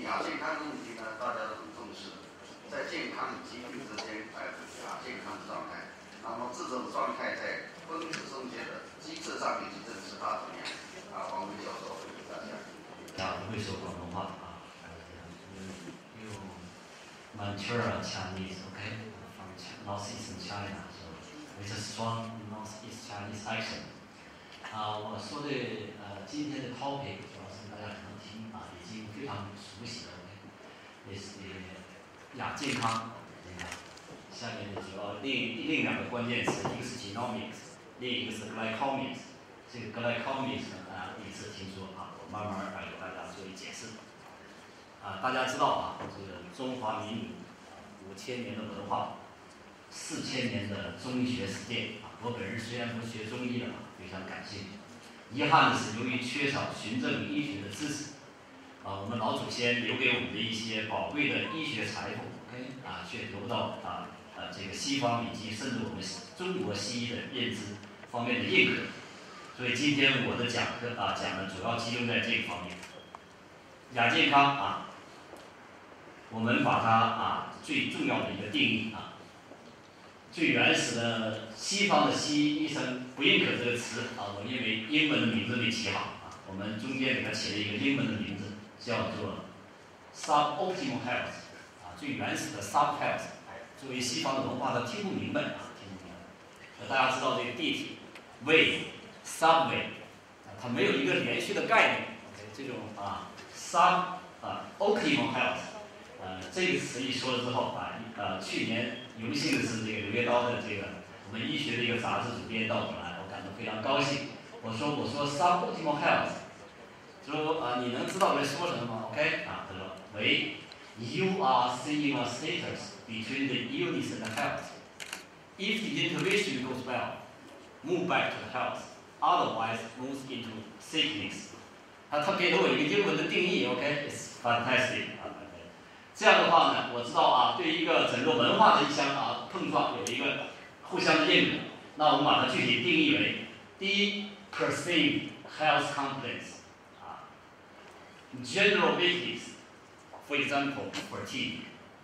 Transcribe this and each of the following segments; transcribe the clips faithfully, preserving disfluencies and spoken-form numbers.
亚健康的问题呢，大家都很重视，在健康与疾病之间来亚健康的状态。那么这种状态在分子生学的机制上以及政治它怎么样？啊，王威教授回答一下。 啊，不会说广东话啊。You Manchuria Chinese, okay, from northeastern China, so with a strong northeast Chinese accent. 啊，我说的呃，今天的 topic 主要是大家可能听啊，已经非常熟悉了 ，OK， 也是亚健康。下面的主要另另两个关键词，一个是 genomics， 另一个是 glycomics。这个 glycomics 呢，大家第一次听说啊，我慢慢来给大家做一解释。啊，大家知道啊，这个中华民族五千年的文化，四千年的中医学实践啊。我本人虽然不学中医的啊，非常感兴趣。遗憾的是，由于缺少循证医学的知识，啊，我们老祖先留给我们的一些宝贵的医学财富 ，OK， 啊，却得不到啊呃这个西方以及甚至我们中国西医的认知方面的认可。所以今天我的讲课啊讲的主要集中在这个方面。亚健康啊，我们把它啊最重要的一个定义啊，最原始的西方的西医医生不认可这个词啊，我认为英文的名字没起好啊，我们中间给它起了一个英文的名字，叫做 suboptimal health 啊，最原始的 sub health。作为西方的文化，他听不明白啊，听不明白。大家知道这个地铁 way。subway， 它没有一个连续的概念。OK， 这种啊 sub 啊 optimal health， 呃这个词一说了之后啊，呃去年有幸的是这个《柳叶刀》的这个我们医学的一个杂志主编到我来，我感到非常高兴。我说我说 sub optimal health， 说啊你能知道我在说什么吗 ？OK 啊，他说喂 ，You are seeing a status between the illness and the health. If the intervention goes well, move back to the health.Otherwise, moves into sickness. 他他给了我一个英文的定义 ，OK，it's fantastic 啊。这样的话呢，我知道啊，对一个整个文化的一相啊碰撞有一个互相的认可。那我们把它具体定义为：第一 ，perceived health complaints 啊 ，general weakness，for example fatigue,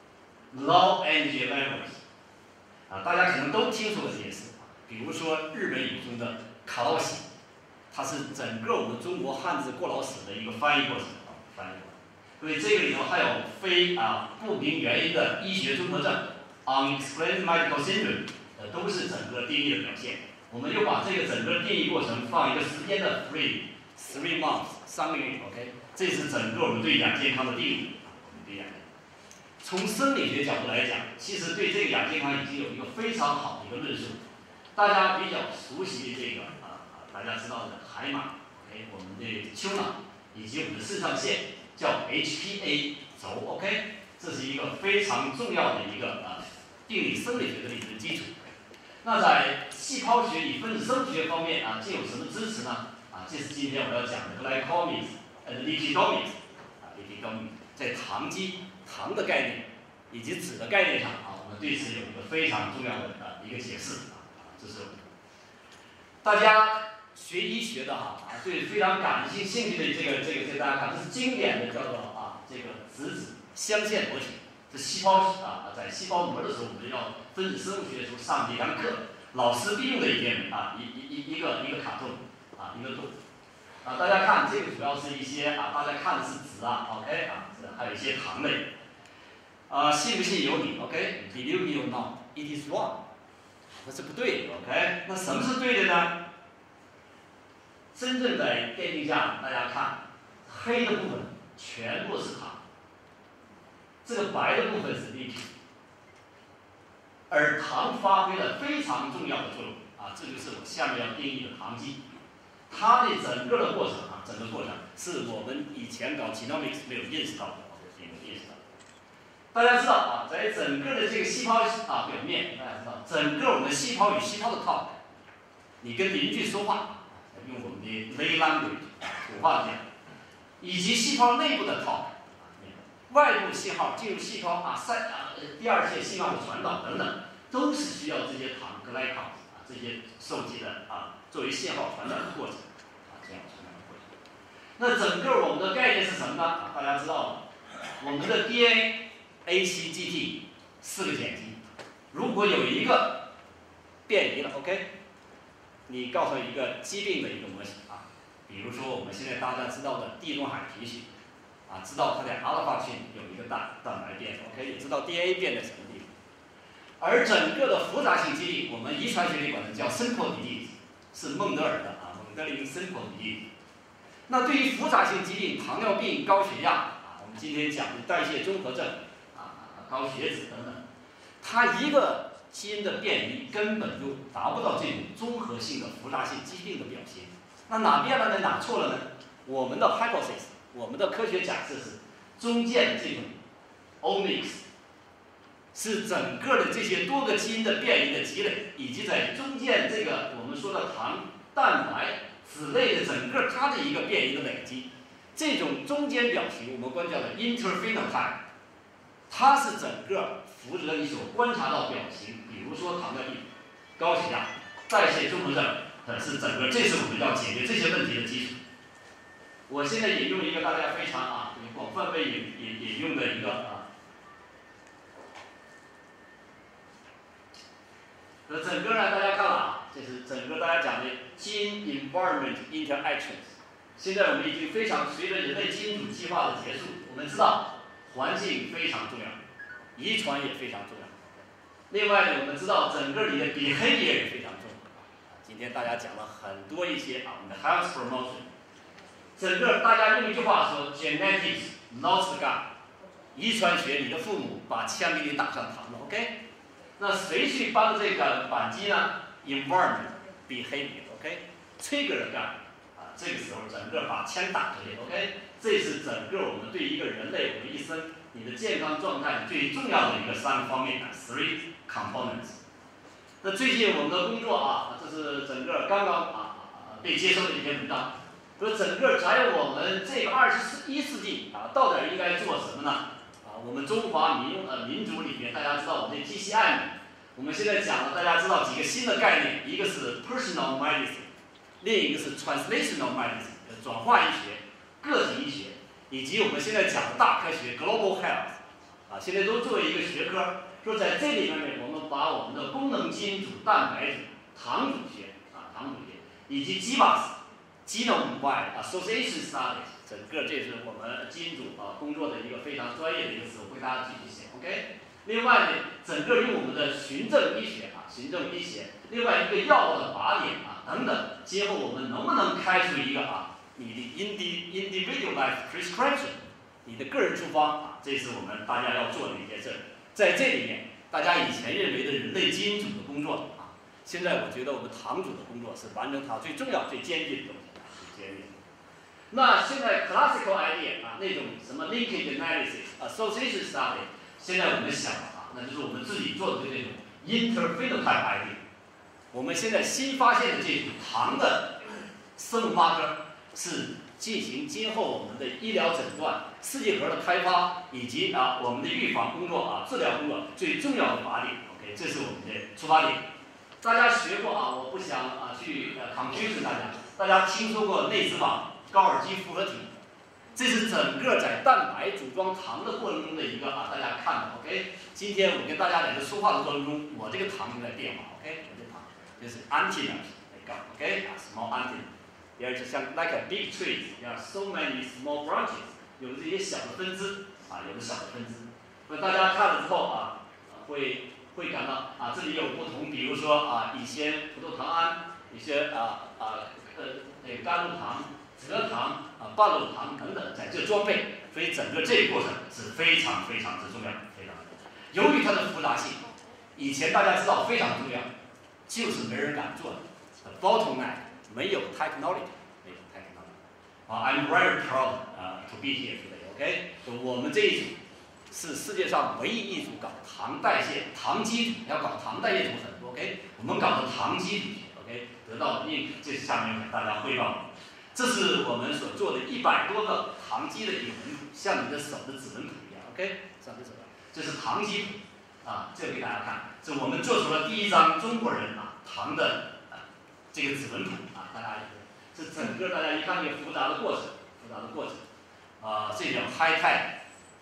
low energy levels 啊，大家可能都听说过这些事。比如说日本语中的卡劳喜，它是整个我们中国汉字过劳史的一个翻译过程啊，翻译过程。所以这个里头还有非啊不明原因的医学综合症 （unexplained medical syndrome），呃，都是整个定义的表现。我们又把这个整个定义过程放一个时间的 free three months 三个月 ，OK， 这是整个我们对亚健康的定义。我们对亚健康，从生理学角度来讲，其实对这个亚健康已经有一个非常好的一个论述。大家比较熟悉的这个啊啊，大家知道的海马 ，OK， 我们的丘脑以及我们的肾上腺叫 H P A 轴 ，OK， 这是一个非常重要的一个啊病理生理学的理论基础。那在细胞学与分子生物学方面啊，这有什么支持呢？啊，这是今天我要讲的 glycomics and lipidomics 啊 lipidomics 在糖基糖的概念以及脂的概念上啊，我们对此有一个非常重要的啊一个解释。这是大家学医学的哈啊，对非常感兴兴趣的这个这个这个大家看，这是经典的叫做啊这个质子相线逻辑。这细胞啊在细胞膜的时候，我们要分子生物学的时候上这堂课，老师必用的一篇啊一一一一个一个卡通啊一个图啊，大家看这个主要是一些啊大家看的是脂啊 ，OK 啊，还有一些糖类啊，信不信由你 ，OK，believe me or not，it is wrong。那是不对的 ，OK？ 那什么是对的呢？真正在电镜下，大家看，黑的部分全部是糖，这个白的部分是粒体，而糖发挥了非常重要的作用啊！这就是我下面要定义的糖基。它的整个的过程啊，整个过程是我们以前搞 genomics 没有认识到的，没有认识到。大家知道啊，在整个的这个细胞啊表面，大家知道，整个我们的细胞与细胞的 talk， 你跟邻居说话，用我们的 lay language 土话讲，以及细胞内部的 talk， 外部信号进入细胞啊，三啊第二线信号的传导等等，都是需要这些糖 glycans 啊这些受体的啊作为信号传导的过程啊这样传导的过程。那整个我们的概念是什么呢？大家知道了。 我们的 D N A、A C G T 四个碱基，如果有一个变异了 ，OK， 你告诉一个疾病的一个模型啊，比如说我们现在大家知道的地中海贫血，啊，知道它的阿尔法菌有一个蛋蛋白变 ，OK， 也知道 D N A 变在什么地方。而整个的复杂性疾病，我们遗传学里管它叫 simple disease， 是孟德尔的啊，孟德林 simple disease。那对于复杂性疾病，糖尿病、高血压啊，我们今天讲的代谢综合症啊、高血脂等等，它一个基因的变异根本就达不到这种综合性的复杂性疾病的表现。那哪变了呢？哪错了呢？我们的 hypothesis， 我们的科学假设是中间这种 omics。是整个的这些多个基因的变异的积累，以及在中间这个我们说的糖、蛋白、脂类的整个它的一个变异的累积，这种中间表型我们管叫做 interphenotype， 它是整个符合你所观察到表型，比如说糖尿病、高血压、代谢综合症，它是整个，这是我们要解决这些问题的基础。我现在引用一个大家非常啊广泛被引引引用的一个啊。那整个呢，大家看了啊，这是整个大家讲的基因 environment interactions。现在我们已经非常随着人类基因组计划的结束，我们知道环境非常重要，遗传也非常重要。另外呢，我们知道整个你的 behavior 也非常重要。今天大家讲了很多一些啊，我们的 health promotion。整个大家用一句话说 ，genetics not the gun， 遗传学，你的父母把枪给你打上膛了 ，OK？那谁去帮这个扳机呢 ？Environment, behavior, OK， trigger gun， 啊，这个时候整个把枪打出去 ，OK， 这是整个我们对一个人类我们一生你的健康状态最重要的一个三个方面啊 ，three components。那最近我们的工作啊，这是整个刚刚啊被接收的一篇文章，说整个在我们这个二十一世纪啊，到底应该做什么呢？我们中华民呃民族里面，大家知道我们这 G C M， 我们现在讲了，大家知道几个新的概念，一个是 personal medicine， 另一个是 translational medicine， 转化医学、个体医学，以及我们现在讲的大科学 global health， 啊，现在都作为一个学科，说在这里面呢，我们把我们的功能基因组、蛋白组、糖组学啊，糖组学，以及 G W A S、genome-wide association studies。整个这是我们基因组啊工作的一个非常专业的一个词，我会大家继续写 ，OK。另外呢，整个用我们的循证医学啊，循证医学，另外一个药物的靶点啊等等，今后我们能不能开出一个啊你的 indi individualized prescription， 你的个人处方啊，这是我们大家要做的一件事。在这里面，大家以前认为的人类基因组的工作啊，现在我觉得我们糖组的工作是完成它最重要、最艰巨的东西，最艰巨的。那现在 classical idea 啊，那种什么 linkage analysis、association study， 现在我们想啊，那就是我们自己做的这种 interphenotype idea。我们现在新发现的这种糖的生物marker是进行今后我们的医疗诊断、试剂盒的开发以及啊我们的预防工作啊、治疗工作最重要的靶点。OK， 这是我们的出发点。大家学过啊，我不想啊去呃 confuse 大家，大家听说过内质网？高尔基复合体，这是整个在蛋白组装糖的过程中的一个啊，大家看的 OK。今天我跟大家在这说话的过程中，我这个糖就在变化 OK， 我这糖就是 antenna 来搞 OK， 啊 small antenna， 也是像 like a big tree， 有 so many small branches， 有这些小的分支啊，有的小的分支。那大家看了之后啊，会会感到啊这里有不同，比如说啊乙酰葡萄糖胺，一些啊啊呃那个甘露糖。蔗糖啊、半露糖等等，在这装备，所以整个这个过程是非常非常之重要，非常。由于它的复杂性，以前大家知道非常重要，就是没人敢做的。bottleneck 没有 technology， 没有 technology。啊 ，I'm very proud 啊、uh, to be here today。OK， 我们这一组是世界上唯一一组搞糖代谢、糖基组，要搞糖代谢组很多。OK， 我们搞的糖基组学 ，OK， 得到的应，这是下面给大家汇报。这是我们所做的一百多个糖基的一个纹谱，像你的手的指纹谱一样 ，OK， 像这手，这是糖基谱啊，这个给大家看，这我们做出了第一张中国人啊糖的啊这个指纹谱啊，大家这整个大家一看这个复杂的过程，复杂的过程啊，这叫 high tech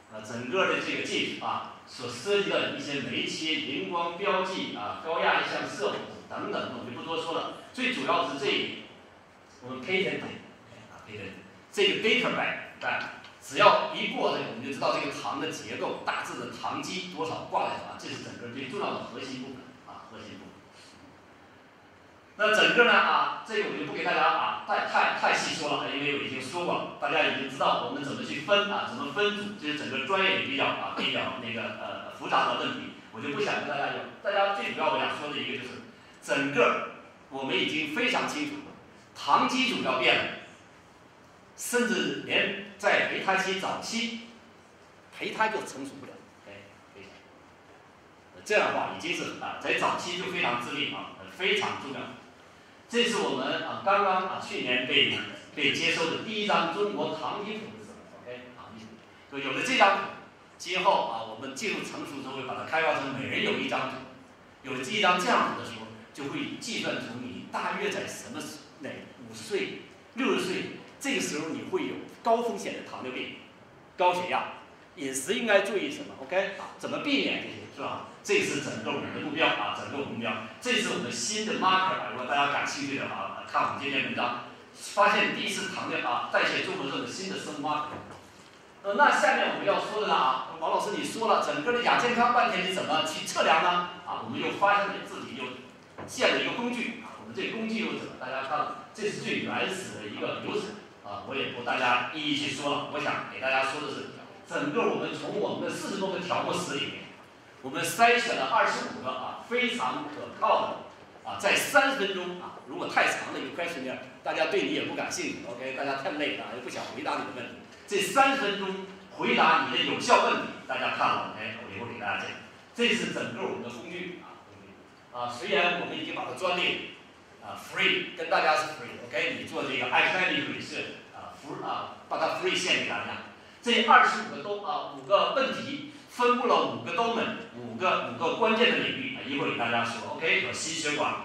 呃整个的这个介质啊所涉及的一些媒切、荧光标记啊、高压一项摄谱等等，我就不多说了。最主要是这一我们 patent 啊 patent 这个 data bank 啊，只要一过这个，我们就知道这个糖的结构，大致的糖基多少挂在什么，这是整个最重要的核心部分啊，核心部分。那整个呢啊，这个我就不给大家啊太太太细说了，因为我已经说过了，大家已经知道我们怎么去分啊，怎么分组，这是整个专业里比较啊比较那个呃复杂的问题，我就不想跟大家有。大家最主要我想说的一个就是，整个我们已经非常清楚，糖基组要变了，甚至连在胚胎期早期，胚胎就成熟不了，哎，非常。这样的话已经是啊在早期就非常致命啊，非常重要。这是我们啊刚刚啊去年被被接收的第一张中国糖基图是什么 ？OK， 糖基图。有了这张图，今后啊我们进入成熟之后，会把它开发成每人有一张图。有了这一张这样图的时候，就会计算出你大约在什么哪五十岁、六十岁这个时候你会有高风险的糖尿病、高血压，饮食应该注意什么 ？OK， 怎么避免这些是吧？这是整个我们的目标啊，整个我们目标，这是我们新的 marker 啊。如果大家感兴趣的啊，看我们这篇文章，发现第一次糖尿啊代谢综合症的新的生物 marker。呃，那下面我们要说的呢啊，王老师你说了，整个的亚健康半天你怎么去测量呢？啊，我们又发现了自己又建了一个工具啊，我们这个工具又怎么？大家看了，这是最原始的一个流程啊，我也不大家一一去说了。我想给大家说的是，整个我们从我们的四十多个条目式里面。我们筛选了二十五个啊非常可靠的啊，在三分钟啊，如果太长的一个 questionnaire， 大家对你也不感兴趣 ，OK， 大家太累了，也不想回答你的问题。这三分钟回答你的有效问题，大家看了 ，OK， 我一会儿给大家讲。这是整个我们的工具啊，工具啊，虽然我们已经把它专利啊 free 跟大家是 free，OK， 你做这个 academic research 啊 free 啊，把它 free 献给大家。这二十五个都啊五个问题。分布了五个 domain， 五个五个关键的领域啊，一会儿给大家说 ，OK， 有心血管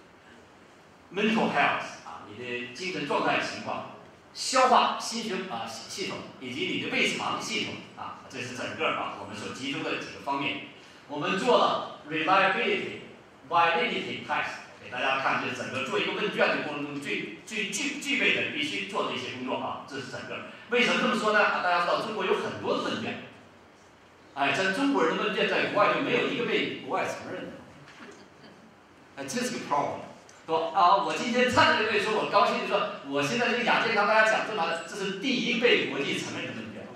，mental health 啊，你的精神状态情况，消化心血啊系统以及你的胃肠系统啊，这是整个啊我们所集中的几个方面。我们做了 reliability、validity test， 给大家看，这是整个做一个问卷的过程中最最具具备的必须做的一些工作啊，这是整个。为什么这么说呢？啊，大家知道中国有很多的问卷。哎，在中国人的问卷在国外就没有一个被国外承认的，哎，这是个 problem。说啊，我今天站在这里说，我高兴地说，我现在这个亚健康，大家讲这么，这是第一被国际承认的问卷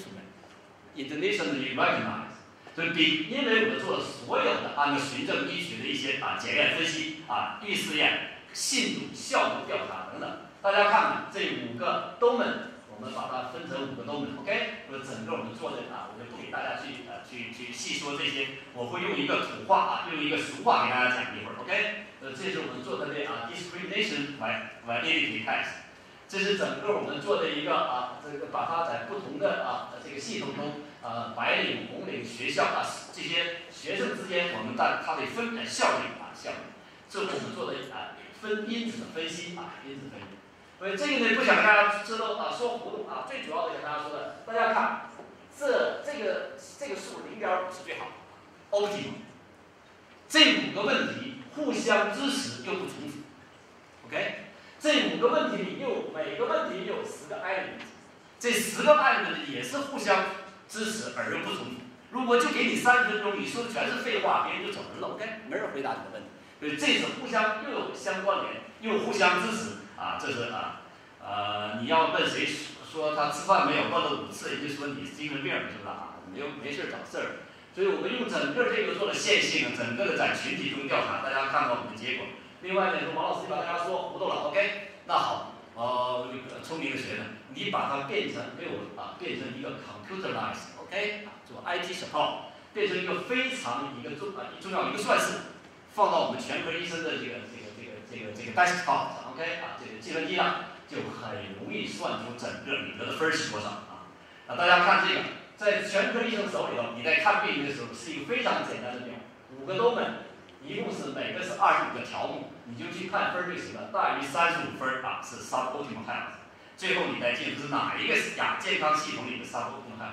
，OK，instrument，internationally recognized。所以比，因为我们做了所有的按照循证医学的一些啊检验分析啊预试验、信度、效度调查等等，大家看看这五个 domain。我们把它分成五个 domain， OK， 我整个我们做的啊，我就不给大家去呃去去细说这些，我会用一个土话啊，用一个俗话给大家讲一会儿 ，OK， 呃，这是我们做的这啊 discrimination validity test， 这是整个我们做的一个啊，这个把它在不同的啊这个系统中，呃，白领、红领学校啊这些学生之间，我们的它的分效率啊效率，这是我们做的啊分因子的分析啊因子分析。所以这个呢，不想大家知道啊，说糊涂啊。最主要的跟大家说的，大家看，这这个这个数零点五是最好 ，optimum。这五个问题互相支持又不冲突 ，OK？ 这五个问题里又每个问题有十个 element， 这十个 element 也是互相支持而又不冲突。如果就给你三分钟，你说的全是废话，别人就走人了 ，OK？ 没人回答你的问题。所以这是互相又有相关联，又互相支持。啊，这是啊，呃，你要问谁说他吃饭没有问了五次，也就说你是精神病，是不是啊？没有没事找事儿。所以我们用整个这个做了线性，整个的在群体中调查，大家看到我们的结果。另外呢，说王老师把大家说糊涂了 ，OK？ 那好，呃，聪明的学生，你把它变成给我啊，变成一个 computerized，OK？ 做 I T support， 变成一个非常一个重啊重要一个算式，放到我们全科医生的这个这个这个这个这个 desktop 上 ，OK？ 啊，这个计算机上就很容易算出整个你得的分是多少啊。啊，大家看这个。在全科医生手里头，你在看病的时候是一个非常简单的表，五个都门，一共是每个是二十五个条目，你就去看分就行了，大于三十五分啊是 suboptimal health， 最后你再记住是哪一个亚健康系统里的 suboptimal health。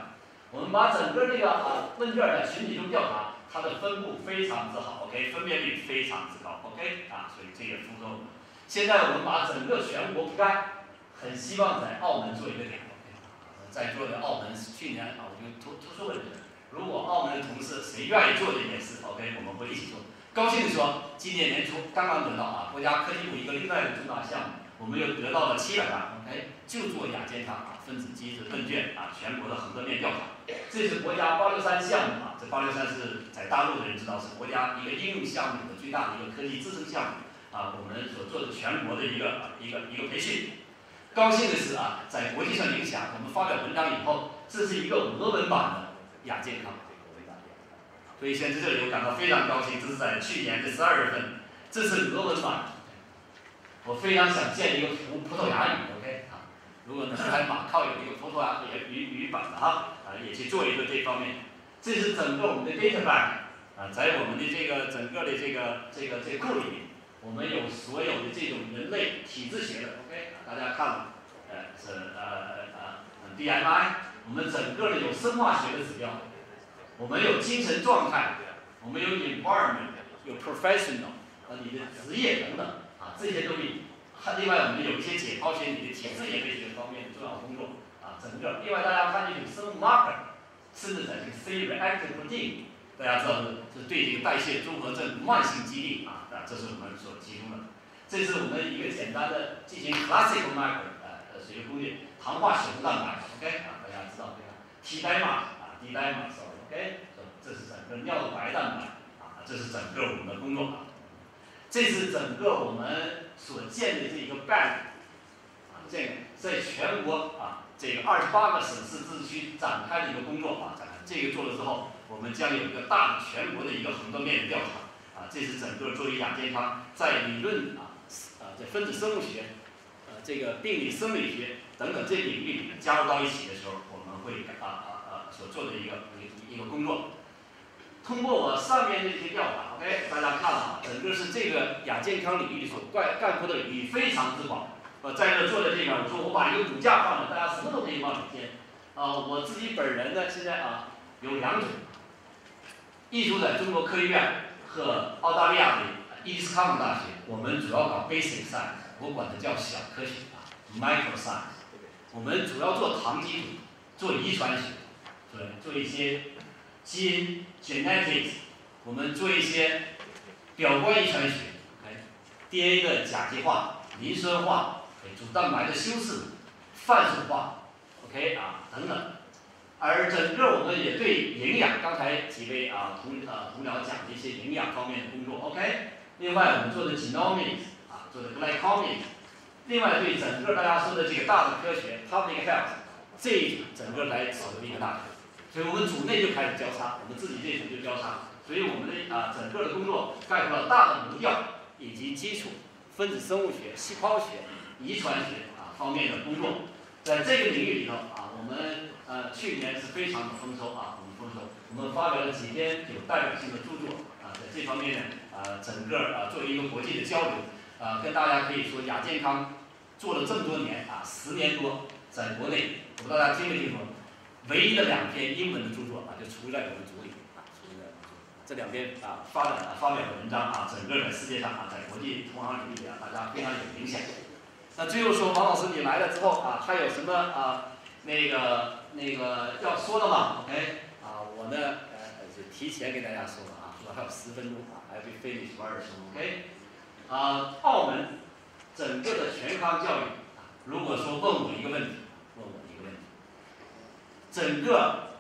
我们把整个这个啊问卷在群体中调查，它的分布非常之好 ，OK， 分辨率非常之高 ，OK 啊，所以这也符合我们。现在我们把整个全国铺开，很希望在澳门做一个点 ，OK， 在座的澳门去年啊，我就突突出问题了，如果澳门的同事谁愿意做这件事 ，OK， 我们会一起做。高兴地说，今年年初刚刚得到啊国家科技部一个另外的重大项目，我们又得到了七百万 ，OK， 就做亚健康啊分子机制问卷啊全国的横断面调查，这是国家八六三项目啊，这八六三是在大陆的人知道是国家一个应用项目的最大的一个科技支撑项目啊，我们所做的全国的一个啊一个一个培训。高兴的是啊，在国际上影响，我们发表文章以后，这是一个俄文版的亚健康。所以现在这里我感到非常高兴，这是在去年的十二月份，这是俄文版。我非常想建一个葡葡萄牙语 ，OK 啊，如果能在马靠有一个葡萄牙语语语版的哈啊，也去做一个这方面。这是整个我们的 data bank 啊，在我们的这个整个的这个这个这个库里面，我们有所有的这种人类体质学的 ，OK， 大家看了，呃是呃呃 B M I， 我们整个的有生化学的指标。我们有精神状态，我们有 environment， 有 professional， 呃，你的职业等等啊，这些东西。另外，我们有一些解剖学、你的体质也这些方面的重要工作啊，整个。另外，大家看这种生物 marker， 甚至在这个 C-reactive protein， 大家知道是是对这个代谢综合症慢性疾病啊，啊，这是我们所提供的。这是我们一个简单的进行 classical marker 呃呃水工具，糖化血红蛋白 ，OK 啊，大家知道这个 T 代码啊 ，D 代码 ，OK， 这是整个尿白蛋白啊，这是整个我们的工作啊。这是整个我们所建的这一个 bank 啊，这个在全国啊这个二十八个省市自治区展开的一个工作啊，展开这个做了之后，我们将有一个大的全国的一个横断面的调查啊，这是整个作为亚健康在理论啊啊在分子生物学呃这个病理生理学等等这领域里面加入到一起的时候，我们会啊啊啊所做的一个一个工作。通过我上面的这些调查 ，OK， 大家看了啊，整个是这个亚健康领域所概概括的领域非常之广。呃，在这坐在这边，我说我把一个骨架放了，大家什么都可以往里填。啊，我自己本人呢，现在啊有两种，一种在中国科学院和澳大利亚的伊利斯康普大学，我们主要搞 basic science， 我管它叫小科学啊 ，micro science。我们主要做糖基组，做遗传学，对，做一些。基因 genetics， 我们做一些表观遗传学，哎 ，D N A 的甲基化、磷酸化，哎，主蛋白的修饰、泛素化 ，OK 啊等等。而整个我们也对营养，刚才几位啊同啊同僚讲的一些营养方面的工作 ，OK。另外我们做的 genomics 啊，做的 glycomics， 另外对整个大家说的这个大的科学 public health 这一整个来扯的一个大的。所以我们组内就开始交叉，我们自己这组就交叉，所以我们的啊整个的工作概括了大的农药以及基础分子生物学、细胞学、遗传学啊方面的工作，在这个领域里头啊，我们呃去年是非常的丰收啊，我们丰收，我们发表了几篇有代表性的著作啊，在这方面呢啊整个啊作为一个国际的交流啊，跟大家可以说亚健康做了这么多年啊，十年多，在国内，我不知道大家听没听说。唯一的两篇英文的著作啊，就出在我们组里啊，出在这两篇啊发展啊发表的文章啊，整个在世界上啊，在国际同行领域啊，大家非常有影响。那最后说，王老师你来了之后啊，还有什么啊那个那个要说的吗 ？OK 啊，我呢呃就提前给大家说了啊，说还有十分钟啊，还要被finish 十二分钟 OK 啊，澳门整个的全康教育啊，如果说问我一个问题，问我一个问题。整个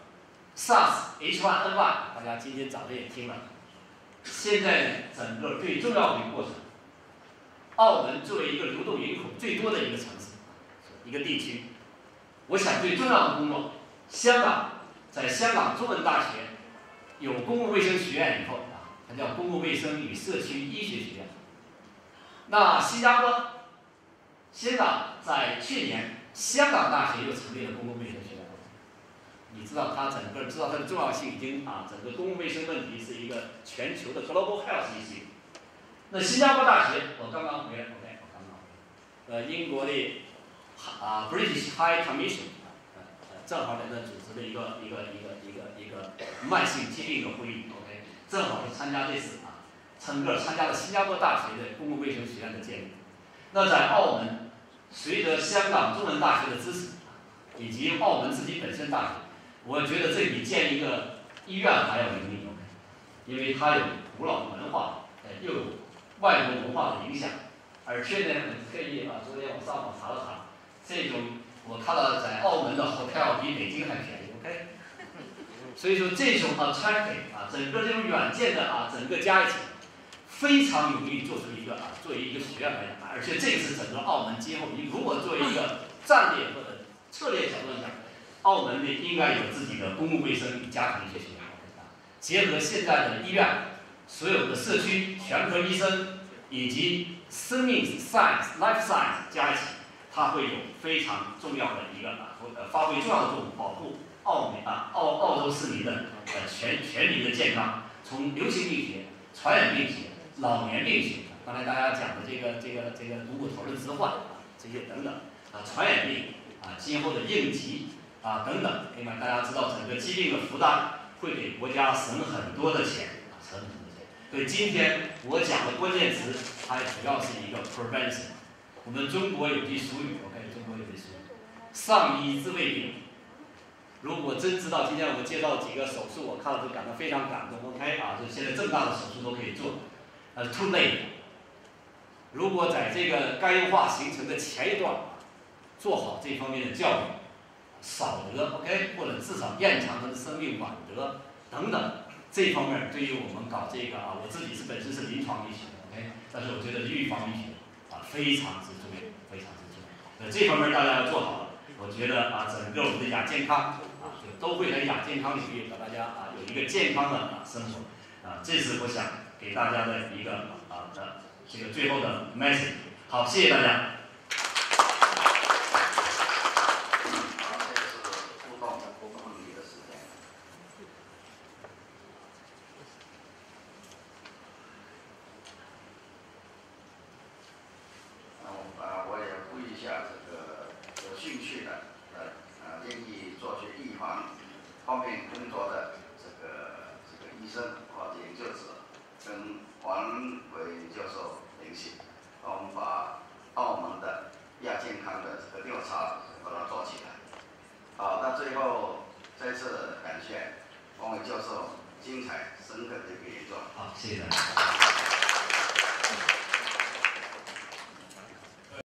SARS H 一 N 一， 大家今天早上也听了。现在整个最重要的一个过程，澳门作为一个流动人口最多的一个城市，一个地区，我想最重要的工作，香港在香港中文大学有公共卫生学院以后啊，它叫公共卫生与社区医学学院。那新加坡、香港在去年，香港大学又成立了公共卫生学院。你知道它整个知道它的重要性已经啊，整个公共卫生问题是一个全球的 global health issue。那新加坡大学，我刚刚回来 ，OK， 我刚刚回来，呃，英国的啊 British High Commission 呃正好在那组织了一个一个一个一个一个慢性疾病的会议 ，OK， 正好是参加这次啊，整个参加了新加坡大学的公共卫生学院的建立。那在澳门，随着香港中文大学的支持，以及澳门自己本身大学，我觉得这比建立一个医院还要有意义，因为它有古老文化，呃，又有外国文化的影响。而且呢，很特意啊，昨天我上网查了查，这种我看到在澳门的 hotel 比北京还便宜 ，OK。所以说这种 attractive 啊，整个这种远见的啊，整个加一起，非常有利于做出一个啊，作为一个学院来讲，而且这是整个澳门今后，你如果作为一个战略或者策略角度来讲，澳门呢应该有自己的公共卫生与家庭医学学院，结合现在的医院，所有的社区全科医生以及生命 science life science 加一起，它会有非常重要的一个啊，呃，发挥重要的作用，保护澳门啊澳澳洲市民的呃全全民的健康，从流行病学、传染病学、老年病学，刚才大家讲的这个这个这个颅骨头的置换啊，这些等等啊，传染病啊，今后的应急啊等等，另外大家知道整个疾病的负担会给国家省很多的钱啊，省很多的钱。所以今天我讲的关键词，它主要是一个 prevention。我们中国有句俗语 ，OK， 中国有句俗语，上医治未病。如果真知道今天我们介绍几个手术，我看了就感到非常感动 ，OK 啊，就现在这么大的手术都可以做，呃 ，too late。如果在这个肝硬化形成的前一段，做好这方面的教育，少得 OK， 或者至少延长他的生命，晚得等等，这方面对于我们搞这个啊，我自己是本身是临床医学 OK， 但是我觉得预防医学啊非常之重要，非常之重要。那这方面大家要做好了，我觉得啊，整个我们的亚健康啊，就都会在亚健康领域让大家啊有一个健康的啊生活啊，这是我想给大家的一个啊的这个最后的 message。好，谢谢大家。 方面工作的这个这个医生或者研究者跟王伟教授联系，我们把澳门的亚健康的这个调查把它做起来。好，那最后再次感谢王伟教授精彩深刻的一个演讲。 好，谢谢大家。